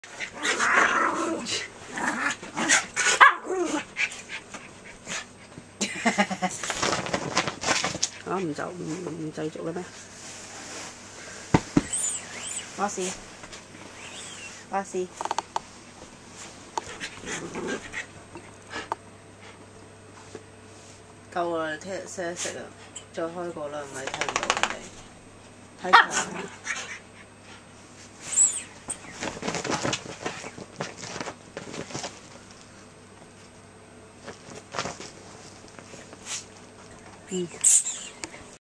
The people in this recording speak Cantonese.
我唔就唔繼續啦咩？我試，我試。夠啦，聽日識一識啊，再開個啦，唔係睇唔到人哋。睇場。嗯。